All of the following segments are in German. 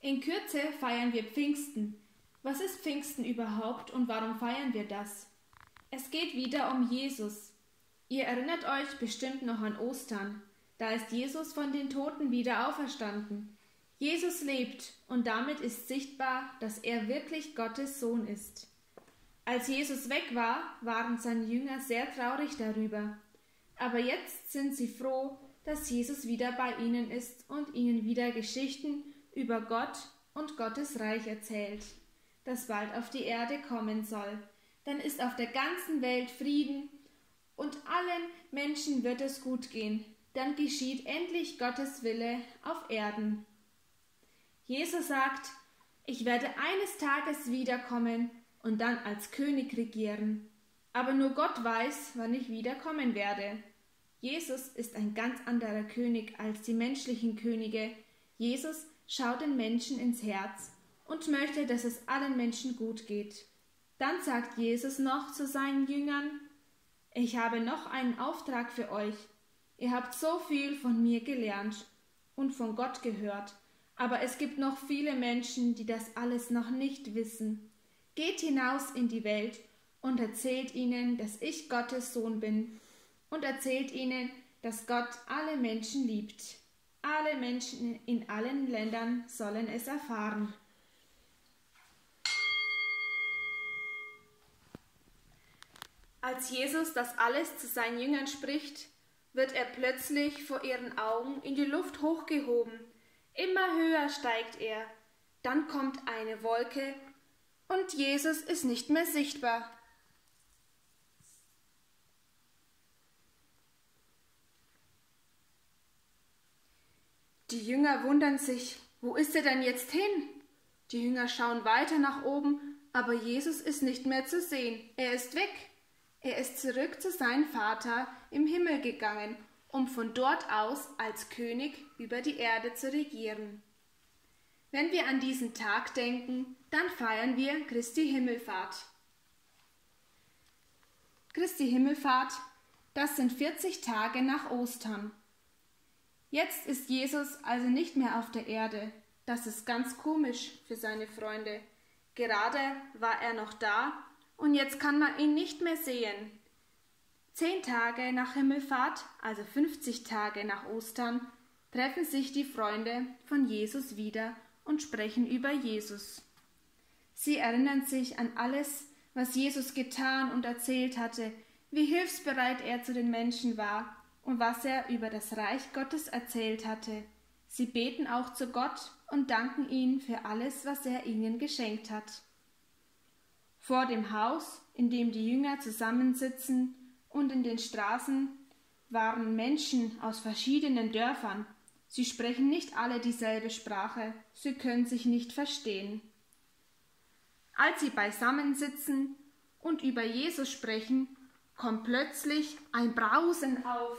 In Kürze feiern wir Pfingsten. Was ist Pfingsten überhaupt und warum feiern wir das? Es geht wieder um Jesus. Ihr erinnert euch bestimmt noch an Ostern. Da ist Jesus von den Toten wieder auferstanden. Jesus lebt und damit ist sichtbar, dass er wirklich Gottes Sohn ist. Als Jesus weg war, waren seine Jünger sehr traurig darüber. Aber jetzt sind sie froh, dass Jesus wieder bei ihnen ist und ihnen wieder Geschichten über Gott und Gottes Reich erzählt, das bald auf die Erde kommen soll. Dann ist auf der ganzen Welt Frieden und allen Menschen wird es gut gehen. Dann geschieht endlich Gottes Wille auf Erden. Jesus sagt, ich werde eines Tages wiederkommen und dann als König regieren. Aber nur Gott weiß, wann ich wiederkommen werde. Jesus ist ein ganz anderer König als die menschlichen Könige. Jesus schaut den Menschen ins Herz und möchte, dass es allen Menschen gut geht. Dann sagt Jesus noch zu seinen Jüngern, ich habe noch einen Auftrag für euch. Ihr habt so viel von mir gelernt und von Gott gehört, aber es gibt noch viele Menschen, die das alles noch nicht wissen. Geht hinaus in die Welt und erzählt ihnen, dass ich Gottes Sohn bin und erzählt ihnen, dass Gott alle Menschen liebt. Alle Menschen in allen Ländern sollen es erfahren. Als Jesus das alles zu seinen Jüngern spricht, wird er plötzlich vor ihren Augen in die Luft hochgehoben. Immer höher steigt er. Dann kommt eine Wolke und Jesus ist nicht mehr sichtbar. Die Jünger wundern sich, wo ist er denn jetzt hin? Die Jünger schauen weiter nach oben, aber Jesus ist nicht mehr zu sehen. Er ist weg. Er ist zurück zu seinem Vater im Himmel gegangen, um von dort aus als König über die Erde zu regieren. Wenn wir an diesen Tag denken, dann feiern wir Christi Himmelfahrt. Christi Himmelfahrt, das sind 40 Tage nach Ostern. Jetzt ist Jesus also nicht mehr auf der Erde. Das ist ganz komisch für seine Freunde. Gerade war er noch da und jetzt kann man ihn nicht mehr sehen. 10 Tage nach Himmelfahrt, also 50 Tage nach Ostern, treffen sich die Freunde von Jesus wieder und sprechen über Jesus. Sie erinnern sich an alles, was Jesus getan und erzählt hatte, wie hilfsbereit er zu den Menschen war und was er über das Reich Gottes erzählt hatte. Sie beten auch zu Gott und danken ihm für alles, was er ihnen geschenkt hat. Vor dem Haus, in dem die Jünger zusammensitzen, und in den Straßen waren Menschen aus verschiedenen Dörfern. Sie sprechen nicht alle dieselbe Sprache, sie können sich nicht verstehen. Als sie beisammen sitzen und über Jesus sprechen, kommt plötzlich ein Brausen auf.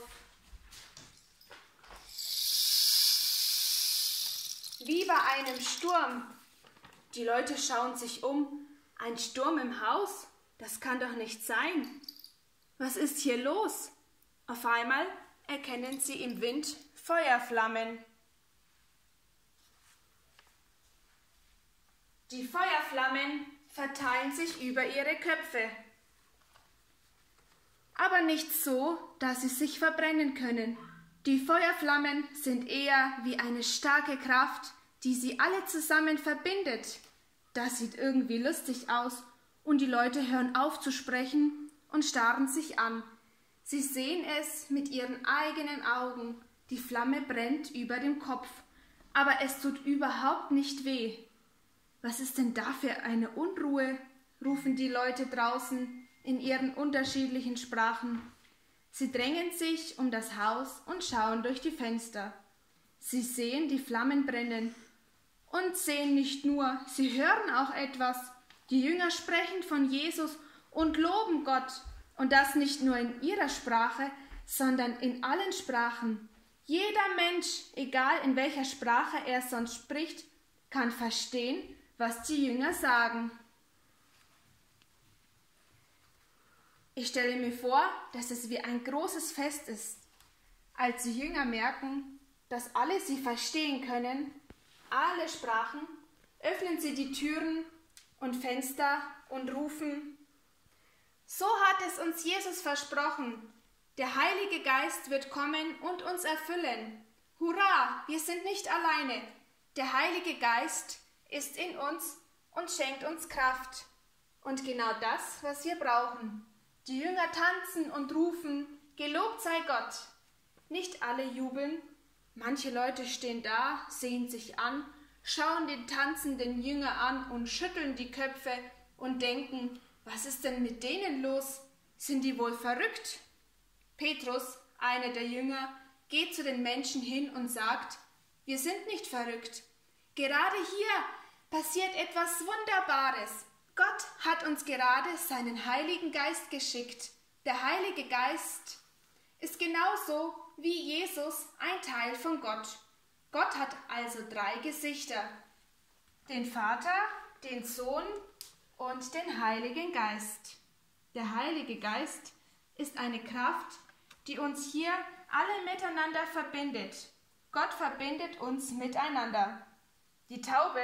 Wie bei einem Sturm. Die Leute schauen sich um. Ein Sturm im Haus? Das kann doch nicht sein. Was ist hier los? Auf einmal erkennen sie im Wind Feuerflammen. Die Feuerflammen verteilen sich über ihre Köpfe. Aber nicht so, dass sie sich verbrennen können. Die Feuerflammen sind eher wie eine starke Kraft, die sie alle zusammen verbindet. Das sieht irgendwie lustig aus und die Leute hören auf zu sprechen und starren sich an. Sie sehen es mit ihren eigenen Augen. Die Flamme brennt über dem Kopf, aber es tut überhaupt nicht weh. Was ist denn da für eine Unruhe? Rufen die Leute draußen in ihren unterschiedlichen Sprachen. Sie drängen sich um das Haus und schauen durch die Fenster. Sie sehen die Flammen brennen und sehen nicht nur, sie hören auch etwas. Die Jünger sprechen von Jesus und loben Gott, und das nicht nur in ihrer Sprache, sondern in allen Sprachen. Jeder Mensch, egal in welcher Sprache er sonst spricht, kann verstehen, was die Jünger sagen. Ich stelle mir vor, dass es wie ein großes Fest ist, als die Jünger merken, dass alle sie verstehen können, alle sprachen, öffnen sie die Türen und Fenster und rufen: So hat es uns Jesus versprochen. Der Heilige Geist wird kommen und uns erfüllen. Hurra, wir sind nicht alleine. Der Heilige Geist ist in uns und schenkt uns Kraft. Und genau das, was wir brauchen. Die Jünger tanzen und rufen: Gelobt sei Gott. Nicht alle jubeln. Manche Leute stehen da, sehen sich an, schauen den tanzenden Jünger an und schütteln die Köpfe und denken: Was ist denn mit denen los? Sind die wohl verrückt? Petrus, einer der Jünger, geht zu den Menschen hin und sagt: Wir sind nicht verrückt. Gerade hier passiert etwas Wunderbares. Gott hat uns gerade seinen Heiligen Geist geschickt. Der Heilige Geist ist genauso wie Jesus ein Teil von Gott. Gott hat also 3 Gesichter: den Vater, den Sohn und den Heiligen Geist. Der Heilige Geist ist eine Kraft, die uns hier alle miteinander verbindet. Gott verbindet uns miteinander. Die Taube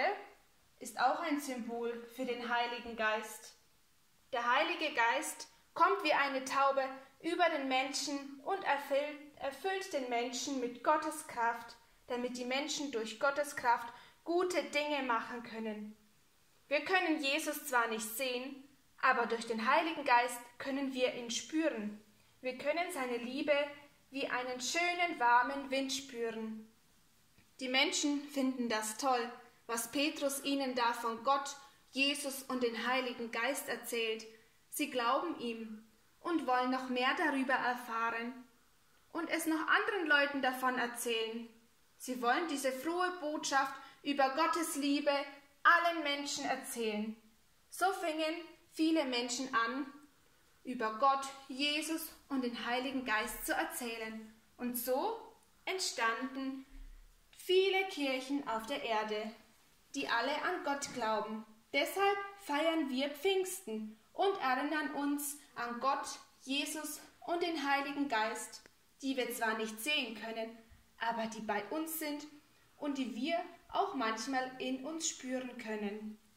ist auch ein Symbol für den Heiligen Geist. Der Heilige Geist kommt wie eine Taube über den Menschen und erfüllt den Menschen mit Gottes Kraft, damit die Menschen durch Gottes Kraft gute Dinge machen können. Wir können Jesus zwar nicht sehen, aber durch den Heiligen Geist können wir ihn spüren. Wir können seine Liebe wie einen schönen, warmen Wind spüren. Die Menschen finden das toll, was Petrus ihnen da von Gott, Jesus und den Heiligen Geist erzählt. Sie glauben ihm und wollen noch mehr darüber erfahren und es noch anderen Leuten davon erzählen. Sie wollen diese frohe Botschaft über Gottes Liebe allen Menschen erzählen. So fingen viele Menschen an, über Gott, Jesus und den Heiligen Geist zu erzählen. Und so entstanden viele Kirchen auf der Erde, die alle an Gott glauben. Deshalb feiern wir Pfingsten und erinnern uns an Gott, Jesus und den Heiligen Geist, die wir zwar nicht sehen können, aber die bei uns sind und die wir auch manchmal in uns spüren können.